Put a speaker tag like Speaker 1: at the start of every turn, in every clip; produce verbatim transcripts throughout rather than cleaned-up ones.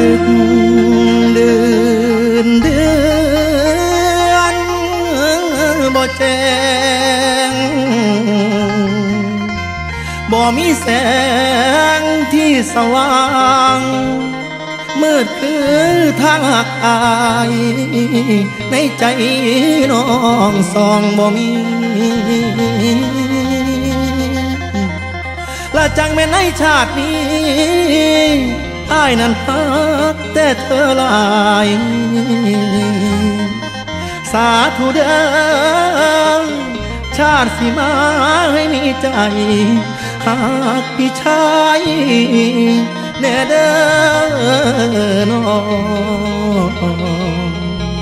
Speaker 1: ดึกดื่นเดือนบ่แจ้งบ่มีแสงที่สว่างมืดคือทางหักอายในใจน้องสองบ่มีและจังแม่ในชาตินี้อ้ายนั้นฮักแต่เธอหลายสาธุเด้อชาติสิมาให้มีใจหากพี่ชายแน่เด้อน้อง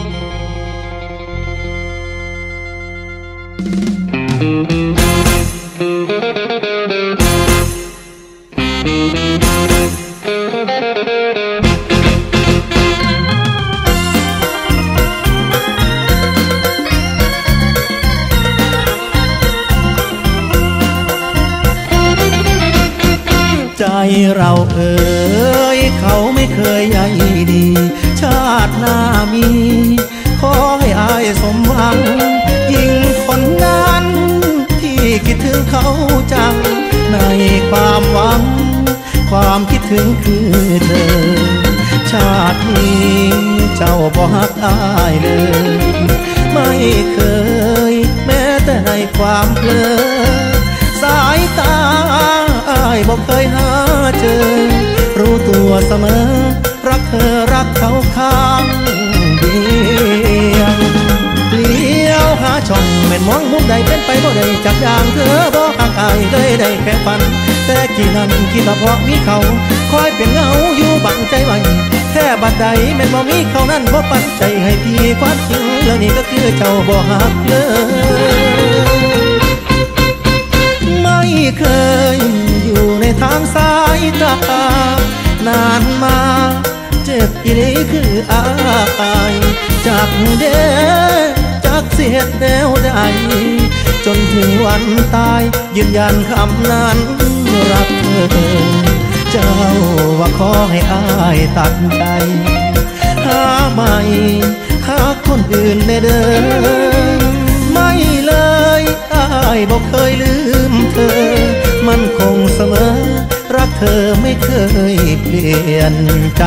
Speaker 1: ใจเราเอ่ยเขาไม่เคยใยดีชาติหน้ามีขอให้อายสมหวังยิ่งคนนั้นที่คิดถึงเขาจังในความหวังความคิดถึงคือเธอชาตินี้เจ้าบ่ฮักอายเลยไม่เคยแม้แต่ในความเพลอสายตาอ้ายบอกเคยหาเจอรู้ตัวเสมอรักเธอรักเขาข้างเดียวเลี้ยวหาช่องแม่นมองมุมใดเป็นไปบ่ได้จากอย่างเธอบอกห่างอายเลยได้แค่ฝันแต่กี่นั้นคิดว่าเพราะมีเขาคอยเป็นเงาอยู่บังใจไว้แค่บัดใดแม่นบ่มีเขานั้นบ่ปันใจให้พี่ความจริงแล้วนี่ก็คือเจ้าบ่ฮักเลยไม่เคยอยู่ในทางสายตานานมาเจ็บอีหลีคืออายจากเด้จากเสียดแนวใดจนถึงวันตายยืนยันคำนั้นรักเธอเจ้าว่าขอให้อายตัดใจหาใหม่หาคนอื่นในเดิมไม่เลยอายบอกเคยลืมเธอมันคงเสมอรักเธอไม่เคยเปลี่ยนใจ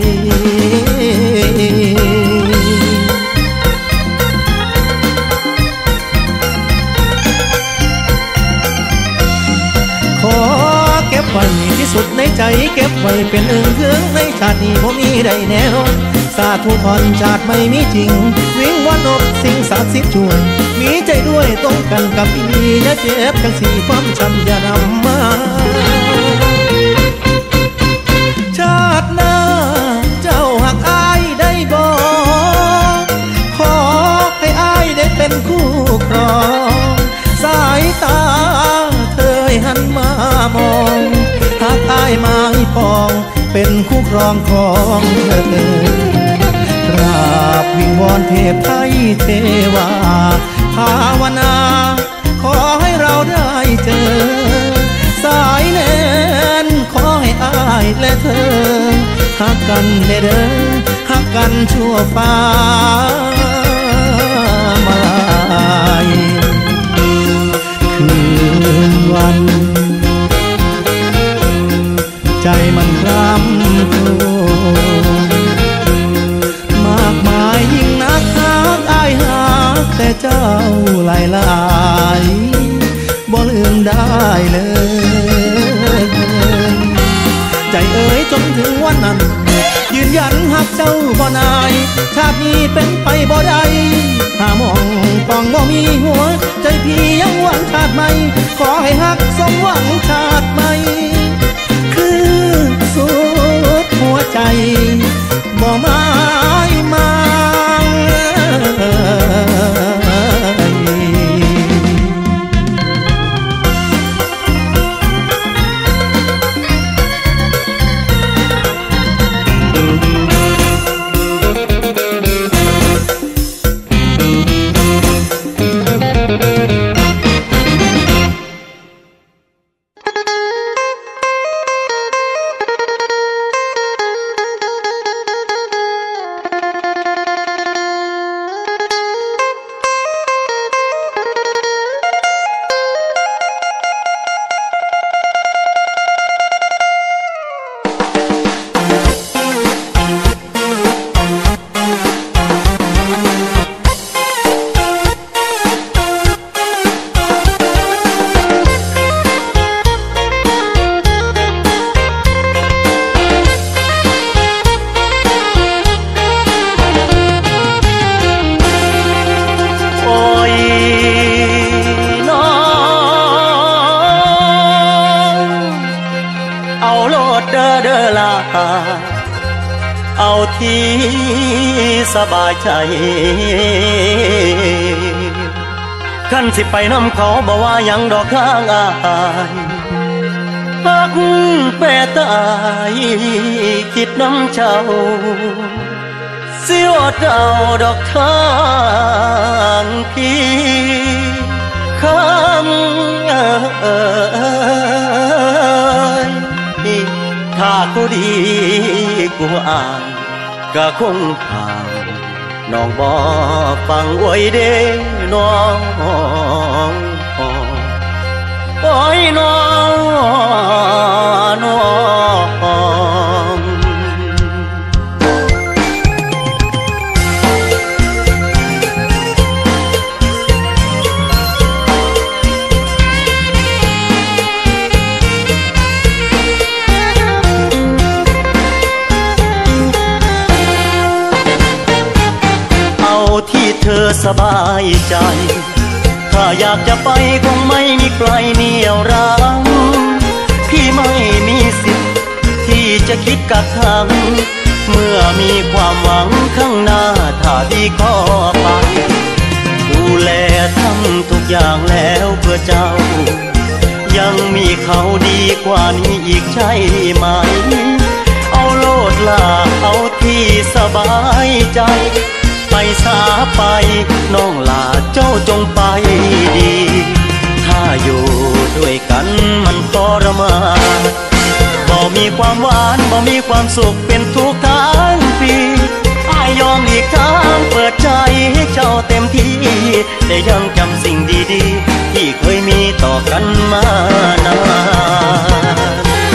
Speaker 1: ขอเก็บไว้ที่สุดในใจเก็บไว้เป็นเอื้องเครื่องในชาตินี้ผมมีได้แน่นอนสาธุพรชาติไม่มีจริงวิงวันอบสิ่งศักดิ์สิทธิ์ช่วยมีใจด้วยตรงกันกับพี่อย่าเจ็บทั้งสี่ความช้ำอย่านำมาชาติหน้าเจ้าหักอายได้บอกขอให้อายได้เป็นคู่ครองสายตาเธอหันมามองหากอายมาให้ปองเป็นคู่ครองของเธอกราบวิงวอนเทพไทยเทวาภาวนาขอให้เราได้เจอสายแน่นขอให้อายและเธอหักกันเด้อหักกันชั่วฟ้ามาลายคืนวันใจมันคร่ำครวญมากมายยิ่งนักหักอายหักแต่เจ้าหลายหลายบ่ลืมได้เลยใจเอ๋ยจนถึงวันนั้นยืนยันหักเจ้าบ่นายชาตินี้เป็นไปบ่ได้หามองปองบ่มีหัวใจพี่ยังหวังชาติใหม่ขอให้หักสมหวังชาติใหม่สุดหัวใจบ่หมายมั่ง
Speaker 2: เเอาที่สบายใจขันสิไปน้ำเขาบอกว่ายังดอกข้างอายพักแปรตายคิดน้ำเจ้าเสียวเจ้าดอกทางพี่คำเอ่ยถ้าก็ดีกูอ่านก็คงห่างน้องบ่ฟังอวยเด้น้องโอ้ยน้องน้องที่เธอสบายใจถ้าอยากจะไปคงไม่มีใครเหนี่ยวรั้งพี่ไม่มีสิทธิ์ที่จะคิดกักขังเมื่อมีความหวังข้างหน้าถ้าดีก็ไปดูแลทำทุกอย่างแล้วเพื่อเจ้ายังมีเขาดีกว่านี้อีกใช่ไหมเอาโลดลาเอาที่สบายใจไปสาไปน้องลาเจ้าจงไปดีถ้าอยู่ด้วยกันมันทรมานบ่มีความหวานบ่มีความสุขเป็นทุกข์ทั้งปีอ้ายยอมหลีกทางเปิดใจให้เจ้าเต็มที่แต่ยังจำสิ่งดีๆที่เคยมีต่อกันมานาน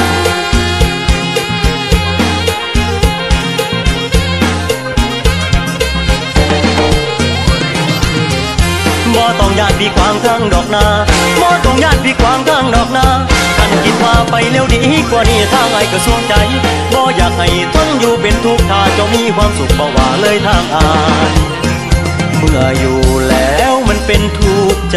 Speaker 2: บ่ต้องญาติพี่ขวางทางดอกนาบ่ต้องญาติพี่ขวางทางดอกนากันคิดว่าไปเร็วดีกว่านี้ทางไอ้ก็สวงใจบ่อยากให้ทนอยู่เป็นทุกข์ถ้าเจ้ามีความสุขบ่ว่าเลยทางอายเมื่ออยู่แล้วมันเป็นทุกข์ใจ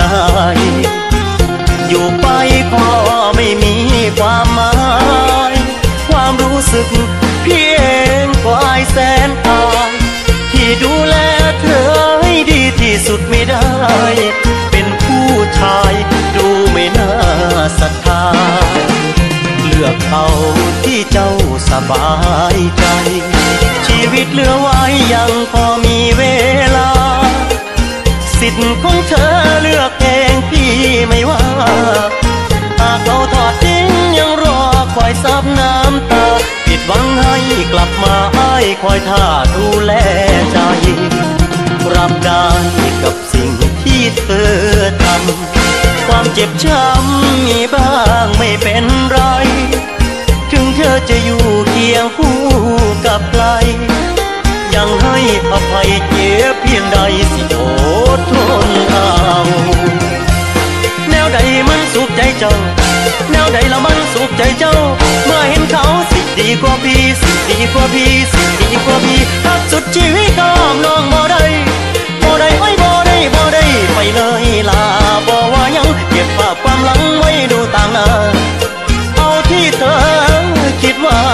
Speaker 2: อยู่ไปก็ไม่มีความหมายความรู้สึกพี่เองก็อายแสนอายที่ดูแลเธอให้ดีที่สุดไม่ได้เป็นผู้ชายดูไม่น่าศรัทธาเลือกเอาที่เจ้าสบายใจชีวิตเหลือไว้ยังพอมีเวลาสิทธิ์ของเธอเลือกเองพี่ไม่ว่าหากเขาทอดทิ้งยังรอคอยซับน้ำตาผิดหวังให้กลับมาให้คอยท่าดูแลใจรับได้กับสิ่งที่เธอทำความเจ็บช้ำมีบ้างไม่เป็นไรถึงเธอจะอยู่เคียงคู่กับใครยังให้อภัยเจ็บเพียงใดสิอดทนเอาแนวใดมันสุขใจเจ้าแนวใดละมันสุขใจเจ้าเมื่อเห็นเขาสิดีกว่าพี่สิดีกว่าพี่สิดีกว่าพี่รักสุดชีวิตก็น้องบ่ได้บ่ได้ไว้บ่ได้บ่ได้ไปเลยลาบ่ว่ายังเก็บภาพความหลังไว้ดูต่างหน้าเอาที่เธอคิดว่า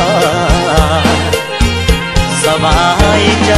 Speaker 2: สบายใจ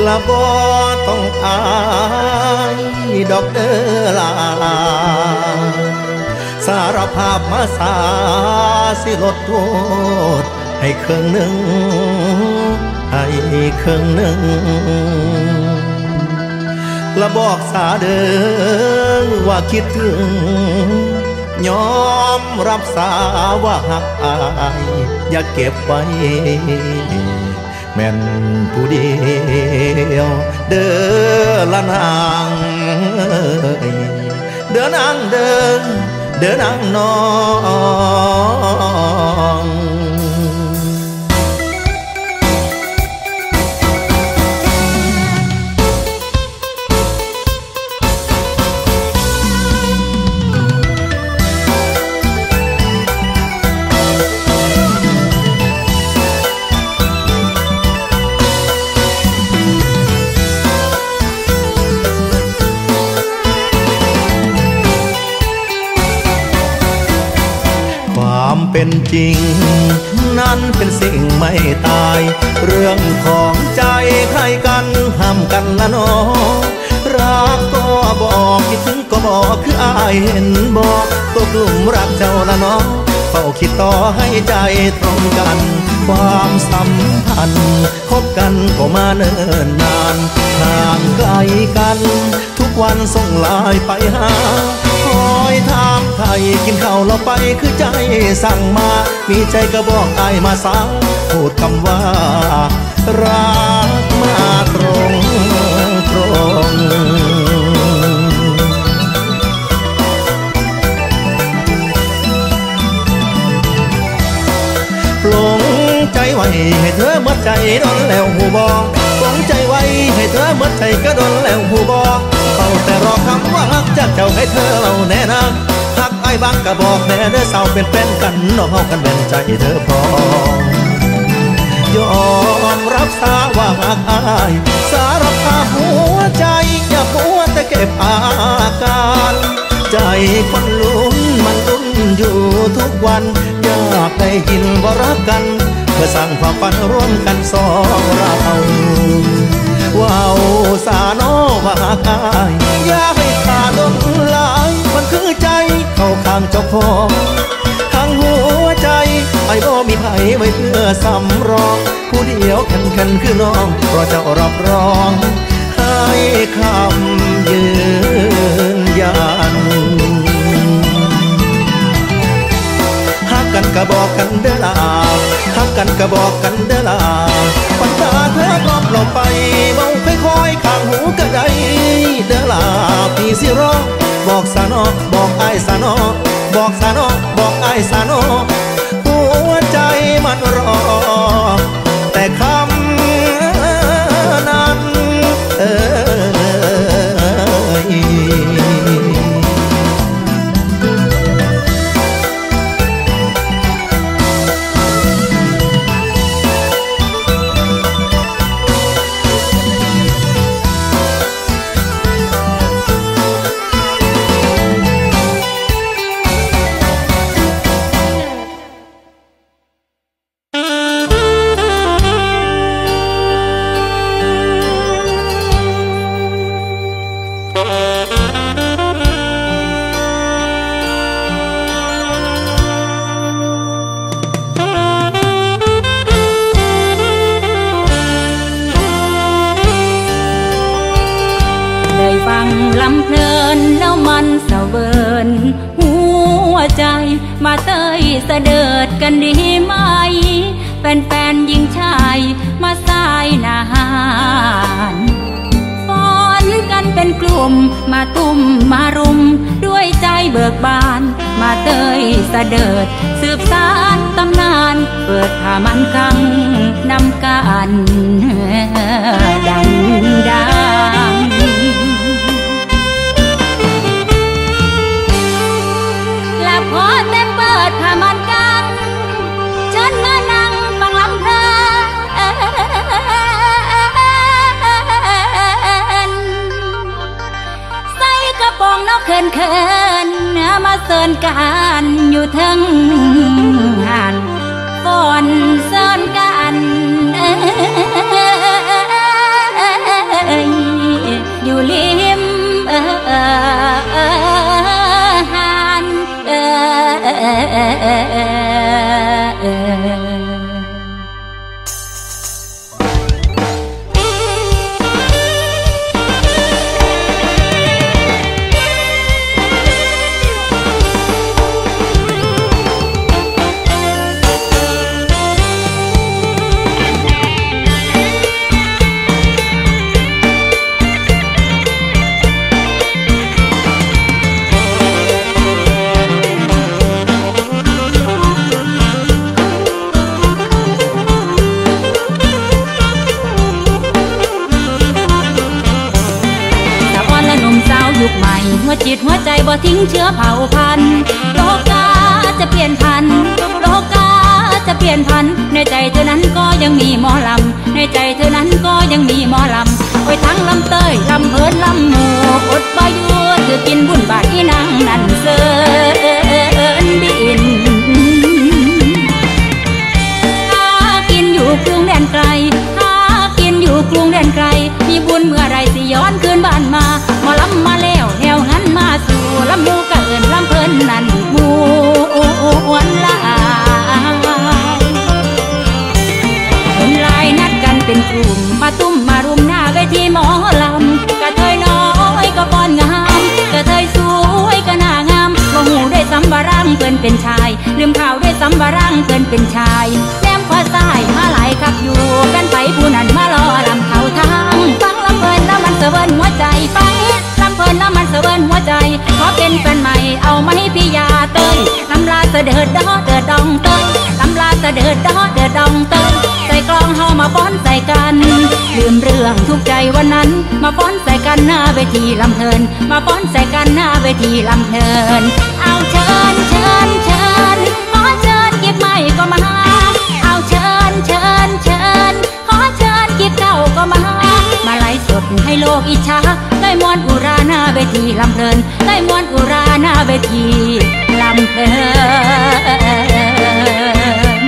Speaker 1: ละบ่ต้องอายดอกเด้อลาสารภาพมาสาสิลดโทษให้ครึ่งหนึ่งให้ครึ่งหนึ่งละบอกสาเด้อว่าคิดถึงยอมรับสาว่าหักอายอย่าเก็บไว้แม่นผู้เดียวเด้อละนางเด้อนางเด้อเด้อนางน้องเป็นจริงนั้นเป็นสิ่งไม่ตายเรื่องของใจใครกันห้ามกันละน้องรักก็บอกคิดถึงก็บอกคืออายเห็นบอกตกหลุมรักเจ้าละน้องเฝ้าคิดต่อให้ใจตรงกันความสัมพันธ์คบกันก็มาเนิ่นนานห่างไกลกันทุกวันส่งไลน์ไปหาคอยถามไทยกินข้าวเราไปคือใจสั่งมามีใจก็บอกอายมาสั่งพูดคำว่ารักมาตรงตรงปลงใจไว้ให้เธอหมดใจโดนแล้วหูบอกปลงใจไว้ให้เธอหมดใจก็โดนแล้วหูบอกเฝ้าแต่รอคำว่าฮักจากเจ้าให้เธอเล่าแน่นะฮักไอ้บางก็บอกแน่เด้อสาวเป็นแฟนกันน้องเฮากันเป็นใจเธอพอยอมรับสาว่าฮักอายสารภาพหัวใจอย่ามัวแต่เก็บอาการใจคนลุ้นมันลุ้นอยู่ทุกวันอยากได้ยินว่ารักกันเพื่อสร้างความฝันร่วมกันสองเราว้าวสาโนว่าหากอายอย่าให้ขาดลงหลายมันคือใจเข้าข้างเจ้าของข้างหัวใจไอ้บ่มีไผไว้เพื่อสำรองผู้เดียวแข็งแข็งคือน้องเพราะเจ้ารับรองให้คำยืนยันฮักกันก็บอกกันเด้อลาฮักกันก็บอกกันเด้อลาปัญตาเธอกลอบเราไปเมาค่อยๆข้างหูก็ได้เด้อลาพี่สิรอบอกสานอบอกไอ้สานอบอกสานอบอกไอ้สานอหัวใจมันรอแต่คำนั้นเออมาเตยเสด็จกันดีไหมแฟนๆหญิงชายมาสายนานฟ้อนกันเป็นกลุ่มมาตุ้มมารุมด้วยใจเบิกบานมาเตยเสด็จสืบสานตำนานเปิดผ้ามันกังนำกันดังดังและพอแต่เปิดผ้ามันกังฉันมานั่งฟังลำเพลินใส่กระโปรงนกเขินเขินมาเสิร์นกันอยู่ทั้งหันฝนเสิร์นกัน
Speaker 3: จิตหัวใจบ่ทิ้งเชื้อเผ่าพันธุ์โลกาจะเปลี่ยนพันธุ์โลกาจะเปลี่ยนพันธุ์ในใจเธอนั้นก็ยังมีหมอลำในใจเธอนั้นก็ยังมีหมอลำโอ้ยทั้งลำเต้ยลำเพินลำหมูอดบ่อยู่ถือกินบุญบาทที่นางนั่นเสิร์นบินหากินอยู่กรุงแดนไกลหากินอยู่กรุงแดนไกลมีบุญเมื่อไรสิย้อนคืนบ้านมาหมอลำมาแล้วแนวหันมาสู่ลำมูกะเอินลำเพินนั่นมวนลาคนลายนัดกันเป็นกลุ่มมาตุ้มมารุมหน้าเวทีหมอลำกระเทยน้อยก็ป้อนงามกระเทยสวยก็น่างามบ่หูด้วยซ้ำว่าร่างเพิ่นเป็นชายลืมข่าวด้วยซ้ำว่าร่างเพิ่นเป็นชายแนมขวาซ้ายมาหลายคักอยู่เป็นไผผู้นั้นมารอลำเขาทางฟังลำเพิ่นแล้วมันเสวินหัวใจฟังลำเพิ่นแล้วมันเสวินหัวใจขอเป็นแฟนใหม่เอามาให้พี่ยาเต้ยลำลาเสด็จดอเดือดดองเต้ยลำลาเสด็จดอเดือดดองเต้ยใส่กลองเฮามาฟ้อนใส่กันลืมเรื่องทุกใจวันนั้นมาฟ้อนใส่กันหน้าเวทีลำเพลินมาฟ้อนใส่กันหน้าเวทีลำเพลินเอาเชิญเชิญเชิญขอเชิญกิบไม่ก็มาเอาเชิญเชิญเชิญขอเชิญกิบเก่าก็มามาไล่สดให้โลกอิจฉาได้มวนอุราหน้าเวทีลำเพลินได้มวนอุราหน้าเวทีลำเพลิน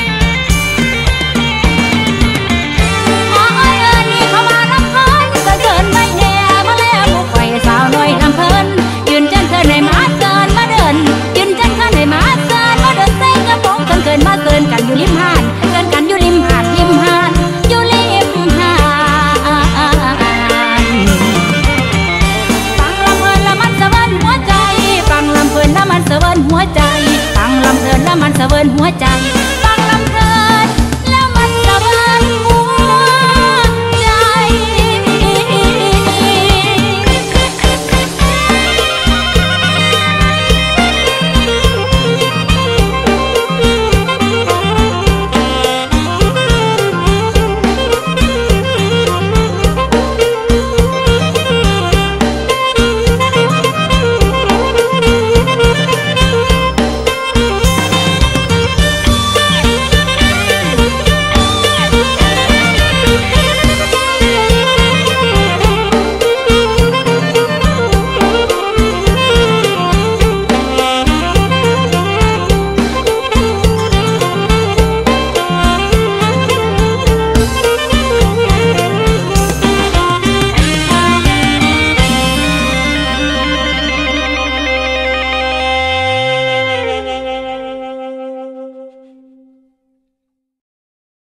Speaker 3: ขอเอิญนี่เข้ามาลำเพลินก็เกินไม่แน่มาแล้วมุกไฟสาวน้อยลำเพลินยืนจันเธอในมาเกินมาเดินยืนจันเธอในมาเกินมาเดินเต้นกระโปรงกันเกินมาเกินกันอยู่ริมหาดเกินกันอยู่ริมหาดริมหาดอยู่ริมหาดฟังลำเพลินแล้วมันสะเวินหัวใจฟังลำเพลินแล้วมันสะเวินหัวใจฟังลำเพลินแล้วมันสะเวินหัวใจ